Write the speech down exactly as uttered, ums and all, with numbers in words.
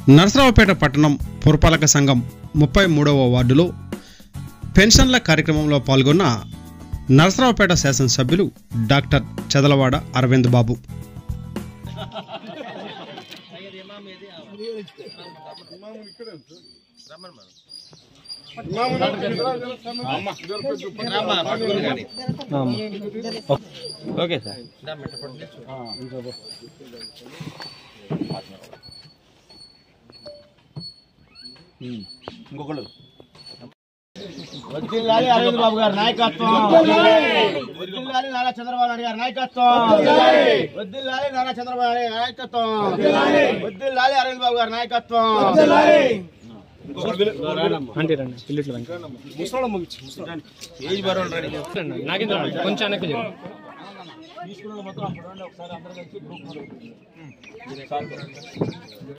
నరసరావుపేట పట్టణం పురపాలక సంఘం ముప్పై మూడవ వార్డులో పెన్షన్ల కార్యక్రమంలో పాల్గొన్న నరసరావుపేట శాసనసభ్యులు doctor Chadalavada Aravind Babu. Okay sir. ఇంకొకళ్ళు వద్దిల్లాలి అరవింద్ బాబు గారి నాయకత్వం, వద్దిల్లాలి నారా చంద్రబాబు నాయుడు గారి నాయకత్వం, వద్దిల్లాలి నారా చంద్రబాబు నాయుడు నాయకత్వం, వద్దిల్లాలి అరవింద్ బాబు గారి నాయకత్వం. కొంచెం తీసుకున్న మొత్తం ఒకసారి అందరూ కలిసి